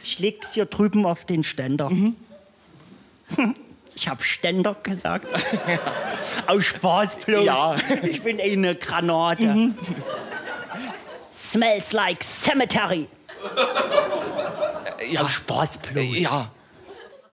Ich leg's hier drüben auf den Ständer. Ich hab Ständer gesagt. Aus Spaß bloß. Ja. Ich bin eine Granate. Smells like cemetery. Ja. Aus Spaß bloß. Ja.